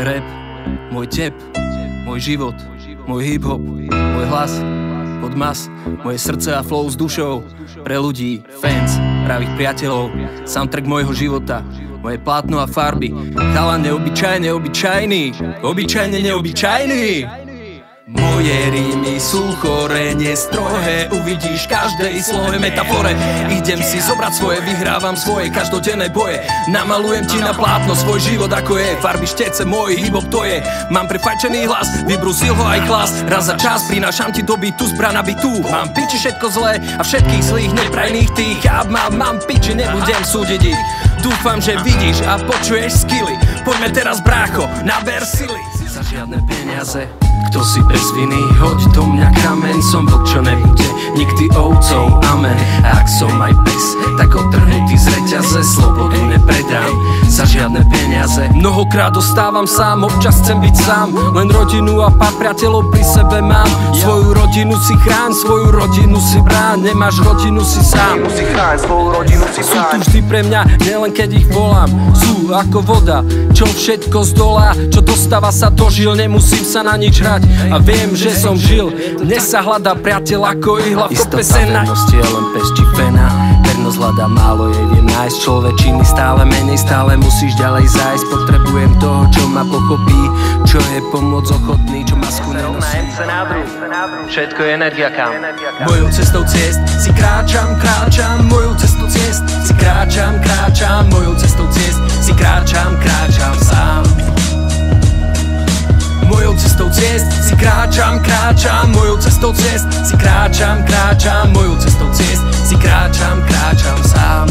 rap, môj tep, môj život, môj hip-hop, môj hlas, pod mas, moje srdce a flow s dušou. Pre ľudí, fans, pravých priateľov, soundtrack môjho života, moje plátno a farby. Chalan neobyčajne obyčajný, obyčajne neobyčajný. Moje rímy sú chore, nestrohé, uvidíš každej slohe metafore. Idem si zobrať svoje, vyhrávam svoje každodenné boje. Namalujem ti na plátno svoj život ako je. Farby štece, môj hip-hop to je. Mám prefajčený hlas, vybrúsil ho aj klas. Raz za čas prinášam ti do bytu zbran a bytu. Mám piči všetko zlé a všetkých zlých neprajných tých. Ja mám piči, nebudem súdiť ich. Dúfam, že vidíš a počuješ skily. Poďme teraz brácho, naber sily. Za žiadne peniaze, kto si bez viny, hoď do mňa kameň. Som vlk, čo nebude nikdy ovcov, amen. A ak som aj pes, tak odtrhnutý z reťaze, slobodu nepredám za žiadne peniaze. Mnohokrát ostávam sám, občas chcem byť sám. Len rodinu a pár priateľov pri sebe mám. Svoju rodinu si chráň, svoju rodinu si bráň. Nemáš rodinu, si sám. Sú tu vždy pre mňa, nielen keď ich volám. Sú ako voda, čo všetko zdolá. Čo dostáva sa dožil, nemusím sa na nič hrať. A viem, že som žil. Dnes sa hľadá priateľ ako ihla v kope sena. Istota vernosti je len pes či fena. Vernosť hľadá, málo jej viem nájsť. Človečiny stále menej, stále musíš ďalej zájsť. Potrebujem toho, čo ma pochopí, čo je pomoc ochotný, čo masku nenosí. Všetko je energia, kam. Mojou cestou ciest si kráčam, mojou cestou ciest si kráčam, mojou cestou ciest si kráčam sám. Mojou cestou ciest si kráčam, mojou cestou ciest si kráčam, mojou cestou ciest si kráčam sám.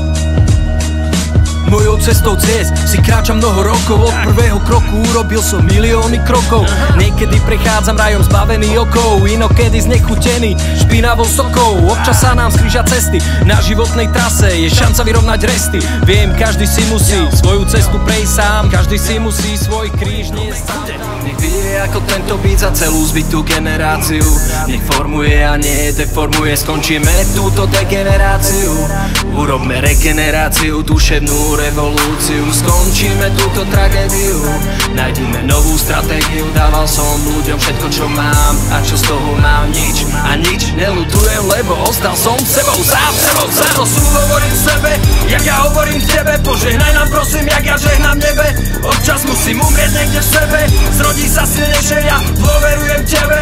Mojou cestou ciest si kráčam mnoho rokov. Od prvého kroku urobil som milióny krokov. Niekedy prechádzam rajom zbavený okov, inokedy znechutený špinavou sokou. Občas sa nám skrížia cesty na životnej trase, je šanca vyrovnať resty. Viem, každý si musí svoju cestu prejsť sám, každý si musí svoj kríž niesť. Nech vie ako tento beat za celú zbytú generáciu. Nech formuje a nedeformuje, skončíme túto degeneráciu. Urobme regeneráciu, duševnú revolúciu. Skončíme túto tragédiu, nájdime novú stratégiu. Dával som ľuďom všetko, čo mám, a čo z toho mám? Nič. A nič neľutujem, lebo ostal som sebou sám. To sú hovorím sebe, jak ja hovorím tebe. Požehnaj nám prosím, jak ja žehnám nebe. Občas musím umrieť niekde v sebe. Zrodí sa silnejšie, ja dôverujem tebe.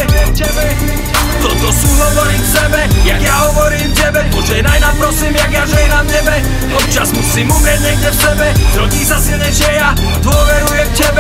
Toto sú hovorím sebe, jak ja hovorím tebe. Požehnaj nám prosím, jak ja žehnám nebe. Občas musím umrieť niekde v sebe. Zrodí sa silnejšie, ja dôverujem tebe.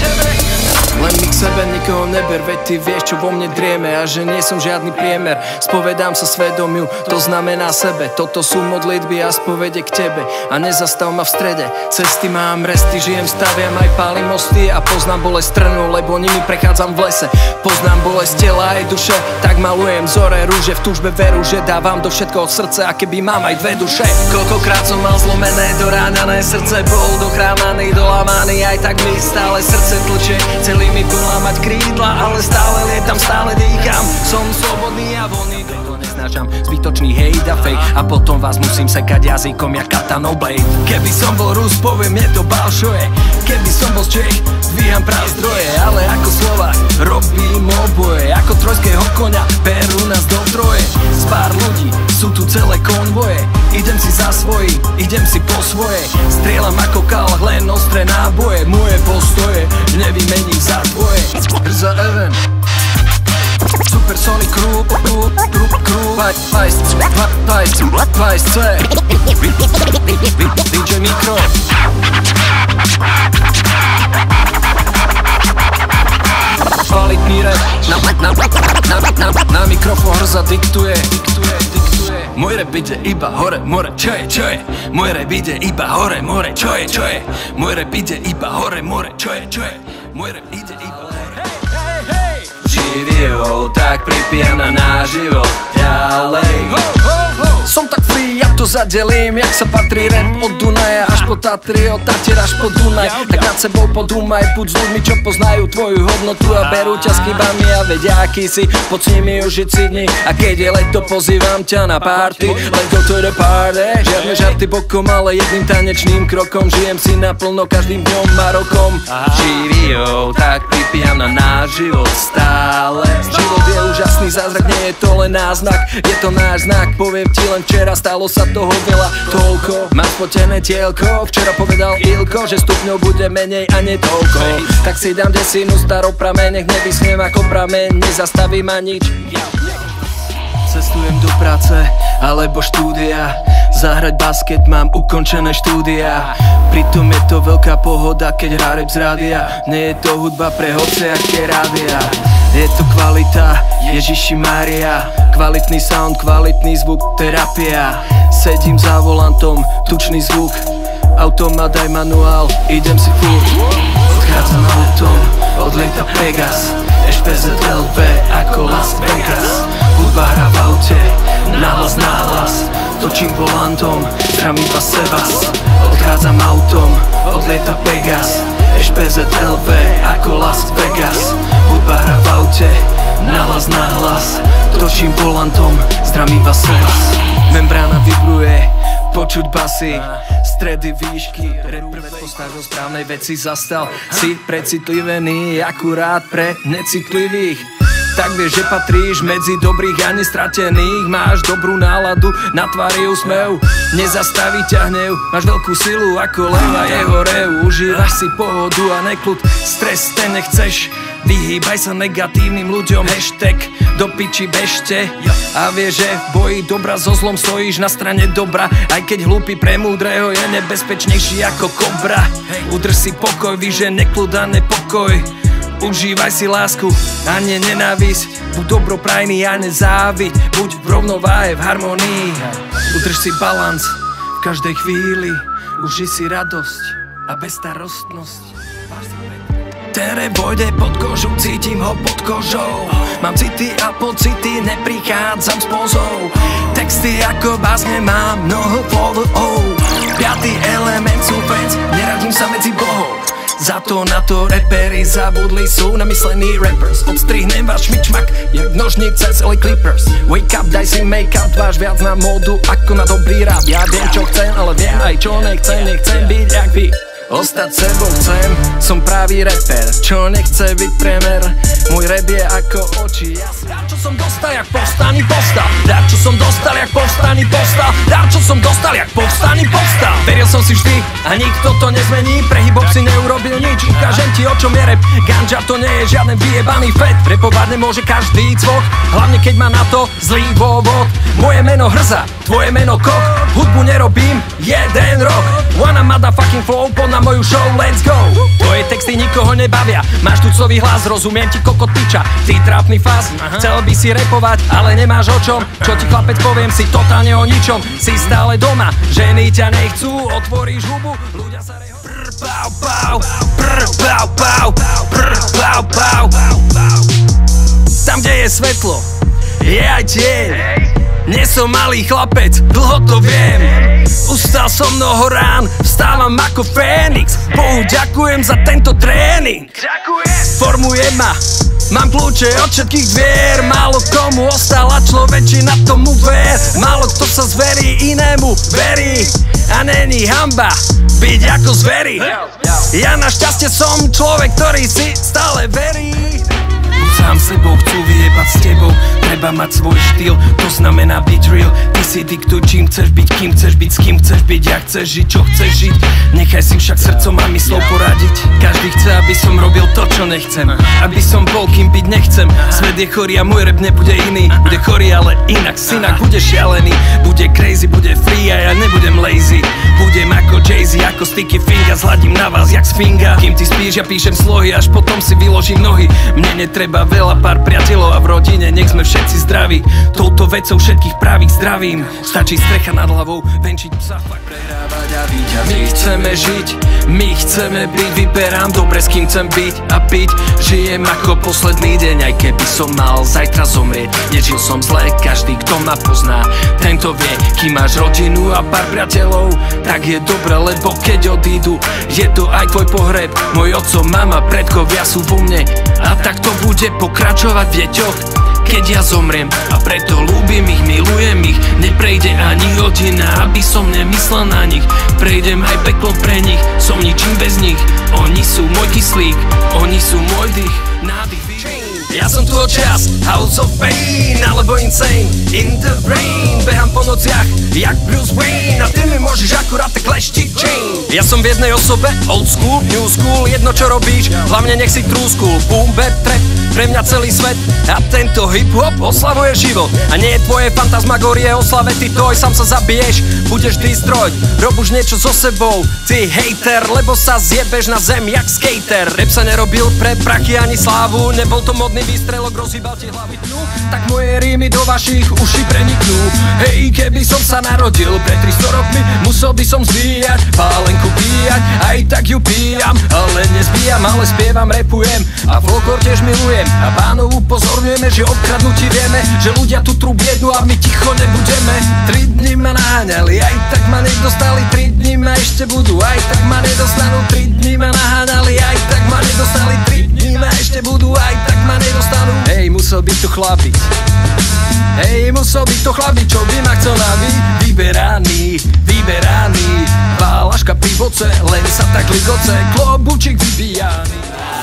Len mi k sebe nikoho neber, veď ty vieš, čo vo mne drieme. A že nie som žiadny priemer, spovedám sa svedomiu, to znamená sebe. Toto sú modlitby a spovede k tebe. A nezastav ma v strede, cesty mám resty. Žijem, staviam aj pálim mosty a poznám bolesť trnov, lebo nimi prechádzam v lese. Poznám bolesť tela aj duše, tak malujem zore rúže. V túžbe veru, že dávam do všetkoho srdce, a keby mám aj dve duše. Koľkokrát som mal zlomené, doráňané srdce, bol dochrámaný, dolamaný, aj tak mi stále srdce tlčie. Celý mi polámať krídla, ale stále lietam, stále dýcham. Som slobodný a voľný, toto neznášam. Zbytočný hejt a fake, a potom vás musím sekať jazykom jak katanou blade. Keby som bol Rus, poviem, je to balšoje. Keby som bol Čech, dvíham prázdroje. Ale ako Slovák robím oboje, ako trojského koňa berú nás do troje. Z pár ľudí sú tu celé konvoje. Idem si za svojí, idem si po svoje. Strieľam ako kal, len ostré náboje. Moje postoje nevymením za tvoje. Rza Even, Supersonic Crew, Vice C, DJ Mikro. Kvalitný rap, na mikrofón Hrza diktuje. Môj rap ide iba hore, more, čo je? Môj rap ide iba hore, more, čo je? Môj rap ide iba hore, more, čo je? Môj rap ide iba hore. Živio, tak pripijam na náš život ďalej. Som tak free, ja to zadelím, jak sa patrí rap od Dunaja až po Tatry, od Tatier až po Dunaj. Tak nad sebou podúmaj, buď s ľuďmi, čo poznajú tvoju hodnotu a berú ťa s chybami a vedia, aký si, poď s nimi užiť si dni. A keď je leto, pozývam ťa na party, let's go to the party. Žiadne žarty bokom, ale jedným tanečným krokom žijem si naplno každým dňom a rokom. Živio, tak pripijam na náš život stále. Život je úžasný zázrak, nie je to len náznak, je to náš znak. Poviem ti len včera, stalo sa toho veľa, toľko. Mám spotené tielko, včera povedal Ilko, že stupňov bude menej a nie toľko. Tak si dám desinu starou prameň, nech nevyschnem ako prameň, nezastaví ma nič. Cestujem do práce alebo štúdia, zahrať basket mám ukončené štúdia. Pritom je to veľká pohoda, keď hrá rap z rádia. Nie je to hudba pre hociaké rádia. Je to kvalita, Ježiši Mária. Kvalitný sound, kvalitný zvuk, terapia. Sedím za volantom, tučný zvuk, automat aj manuál, idem si furt. Odchádzam autom, odlieta Pegas, SPZ LV ako Las Vegas. Hudba hrá v aute, nahlas, točím volantom, zdravím vás Sebas. Odchádzam autom, odlieta Pegas, SPZ LV ako Las Vegas. Hudba hrá v aute, nahlas, točím volantom, zdravím vás Sebas. Membrána vibruje, počuť basy, stredy, výšky. Rapper postavil správnej veci, zastal si precitlivený, akurát pre necitlivých. Tak vieš, že patríš medzi dobrých a nestratených. Máš dobrú náladu, na tvári úsmev, nezastaví ťa hnev. Máš veľkú silu ako lev a jeho rev. Užívaš si pohodu a neklud, stres ten nechceš. Vyhýbaj sa negatívnym ľuďom, hashtag do piči bežte. A vieš, že v boji dobra so zlom stojíš na strane dobra, aj keď hlúpy pre múdreho je nebezpečnejší ako kobra. Udrž si pokoj, víš, že neklud a nepokoj. Užívaj si lásku a nie nenávisť, buď dobroprajný a nezáviť, buď v rovnováhe, v harmonii. Udrž si balans v každej chvíli, užij si radosť a bezstarostnosť. Ten rap vojde pod kožu, cítim ho pod kožou. Mám city a pocity, neprichádzam s pozou. Texty ako básne, mám mnoho follow. Piatý element sú fans, neradím sa medzi bohov. Za to na to raperi zabudli, sú namyslení rappers. Odstrihnem váš šmičmak, jak nožnice z Clippers. Wake up, daj si make-up, dváš viac na módu ako na dobrý rap. Ja viem čo chcem, ale viem aj čo nechcem. Nechcem byť jak vy, ostať sebou chcem. Som pravý rapper, čo nechce byť premer. Môj rap je ako oči jasné. Dar čo som dostal, jak povstaň povstal. Dar čo som dostal, jak povstaň povstal. Dar čo som dostal, jak povstaň povstal. Veril som si vždy a nikto to nezmení. Pre hip-hop si neurobil nič, ukážem ti o čom je rap. Ganja to nie je žiaden vyjebaný fet. Repovať nemôže každý cvok, hlavne keď má na to zlý dôvod. Moje meno Hrza, tvoje meno Kok. Hudbu nerobím jeden rok. Wanna motherfucking flow, pod na moju show, let's go. Tvoje texty nikoho nebavia, máš tucový hlas, rozumiem ti kokot piča. Ty trápny fás, chcel by si repovať, ale nemáš o čom. Čo ti chlapec poviem, si totálne o ničom. Si stále doma, ženy ťa nechcú, otvoríš hubu, ľudia sa reho. Prr, pau, pau, prr, pau, pau, prr, pau, pau. Tam, kde je svetlo, je aj tieň. Nie som malý chlapec, dlho to viem. Ustal som mnoho rán, vstávam ako Fénix. Bohu ďakujem za tento tréning. Formuje ma, mám kľúče od všetkých dvier. Málo komu ostala človečina, tomu ver. Málo kto sa zverí, inému verí. A není hanba byť ako zveri. Ja našťastie som človek, ktorý si stále verí. Sám sebou chcú vyjebať s tebou, treba mať svoj štýl, to znamená byť real. Ty si diktuj čím chceš byť, kým chceš byť, s kým chceš byť, jak chceš žiť, čo chceš žiť. Nechaj si však srdcom a myslou poradiť. Každý chce, aby som robil to, čo nechcem, aby som bol, kým byť nechcem. Svet je chorý a môj rap nebude iný. Bude chorý, ale inak, synak, bude šialený. Bude crazy, bude free a ja nebudem lazy. Budem ako Jay-Z, ako Sticky Fingers, hladím na vás jak z finga. Kým ty spíš, ja píšem slohy, až potom si vyložím nohy. Mne netreba veľa, pár priateľov a v rodine nech sme všetci zdraví. Touto vecou všetkých pravých zdravím. Stačí strecha nad hlavou, venčiť psa, fakt prehrávať a víťaziť. My chceme žiť, my chceme byť, vyberám dobre, s kým chcem byť a piť. Žijem ako posledný deň, aj keby som mal zajtra zomrieť. Nežil som zle, každý kto ma pozná, tento vie. Kým máš rodinu a pár priateľov, tak je dobre, lebo keď odídu, je to aj tvoj pohreb. Môj otco, mama, predkovia sú vo mne a tak to bude pokračovať v deťoch, keď ja zomriem. A preto ľúbim ich, milujem ich, neprejde ani hodina, aby som nemyslel na nich. Prejdem aj peklo pre nich, som ničím bez nich. Oni sú môj kyslík, oni sú môj dých, nádych. Ja som tu čas, House of Pain alebo Insane in the Brain. Behám po nociach, jak Bruce Wayne, a ty mi môžeš akurát tak leštiť chain. Ja som v jednej osobe, old school, new school, jedno čo robíš, hlavne nech si true school. Boom, bap, trap, pre mňa celý svet a tento hip-hop oslavuje život. A nie je tvoje fantasmagorie oslave, ty toj, sám sa zabiješ, budeš destroyed. Rob už niečo so sebou, ty hater, lebo sa zjebeš na zem jak skater. Rap sa nerobil pre prachy ani slávu, nebol to modný výstrelok, rozhýbal ti hlavy tnu, tak moje rímy do vašich uší preniknú. Hej, keby som sa narodil pred 300 rokmi, musel by som zvíjať, pálenku píjať, aj tak ju píjam, ale nezbíjam, ale spievam, repujem a folklor tiež milujem. A pánov upozorňujeme, že obkradnutí vieme, že ľudia tu trú biedu a my ticho nebudeme. 3 dni ma naháňali, aj tak ma nedostali, 3 dni ma ešte budú, aj tak ma nedostanú. 3 dni ma naháňali, aj tak ma nedostali, 3 dni ma ešte budú, aj tak ma nedostanú. Hej, musel byť tu chlapík, hej, musel byť to chlapík, čo by ma chcel nabiť. Vyberaný, vyberaný, válaška pri boce, len sa tak ligoce, klobučík vybíjaný.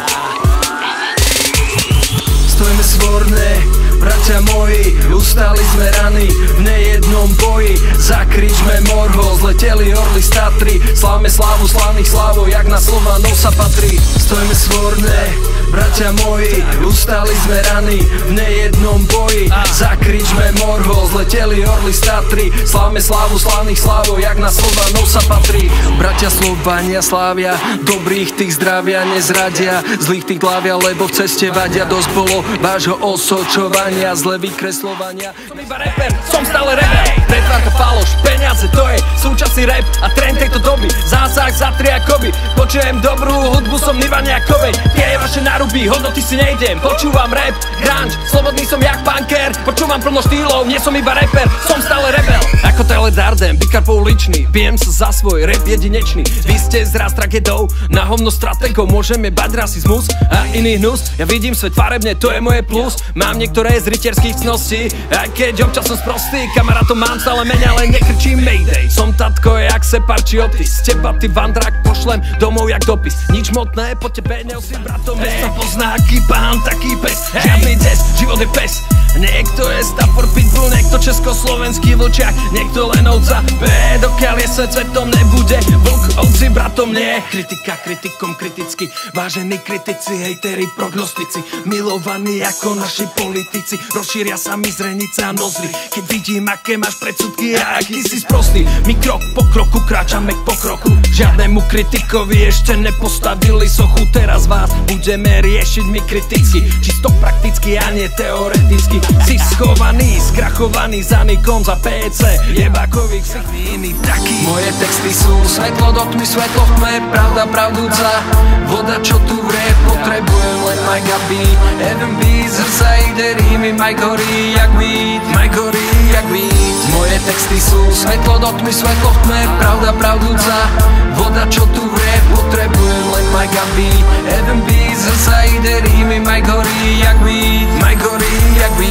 Stojíme svorne, bratia moji, ustali sme rany v nejednom boji. Zakričme morho, zleteli orly z Tatry, slávme slávu slavných slávov, jak na Slovanov sa patrí. Stojíme svorne, bratia moji, ustali sme rany v nejednom boji. Zakričme morho, zleteli orly z Tatry, slávme slávu slavných slávov, jak na Slovanov sa patrí. Bratia Slovania slávia, dobrých tých zdravia nezradia, zlých tých hlavia, lebo v ceste vadia. Dosť bolo vášho osočovania, zle vykreslovania. Som iba rapper, som stále rebel, pretvárka faloš, peniaze, to je súčasný rap a trend tejto doby. Zásah za tri akoby, počujem dobrú hudbu, som Niva nejakovej. Tie vaše náruby, hodnoty si nejdem, počúvam rap, grunge, slobodný som jak punker, počúvam plno štýlov, nie som iba rapper, som stále rebel. Ako Tyler Darden, bykar pouličný, bijem sa za svoj rap jedinečný. Vy ste zraz tragedou, na hovno strategou, môžeme bať rasizmus a iný hnus. Ja vidím svet farebne, to je moje plus, mám niektoré z rytierských cností, aj keď občas som sprostý, kamarátom mám stále menej, ale nekrčím Mayday. Som tatko jak Separ či Otis, z teba ty vandrak pošlem domov jak dopis. Nič motné, po tebe neosím bratom, sa pozná aký pán, taký pes, žiadny des, život je pes. Niekto je Stafford Pitbull, niekto československý vlčiak, niekto len ovca, dokiaľ je svet svetom nebude vlk, ovci bratom nie. Kritika kritikom kriticky, vážení kritici, hejteri, prognostici, milovaní ako naši politici, rozšíria sa mi zrenice a nozvy, keď vidím aké máš predsudky a aký si sprostý. My krok po kroku kráčame k pokroku, žiadnemu kritikovi ešte nepostavili sochu. Teraz vás budeme riešiť my kriticky, čisto prakticky a nie teoreticky. Si schovaný, skrachovaný za nikom, za PC, jebákových všichni iní takí. Moje texty sú svetlo do tmy, svetlo v tme, pravda pravdúca, voda čo tu vrie, potrebujem len Mike a beat. Even beat, zrca ide rýmy, Mike horí jak beat, Mike horí jak beat. Moje texty sú svetlo do tmy, svetlo v tme, pravda pravdúca, voda čo tu vrie, potrebujem len Mike a beat. Even beat, zrca ide rýmy, Mike horí jak beat, Mike horí jak beat.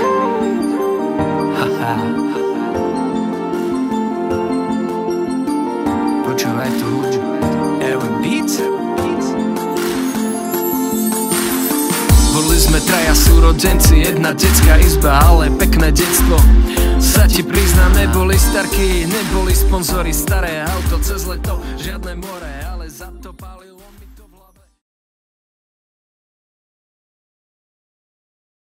Počúvaj tu Even Beats. Boli sme traja súrodenci, jedna detská izba, ale pekné detstvo. Sa ti priznám, neboli starky, neboli sponzori, staré auto cez leto, žiadne more, ale za to palilo mi.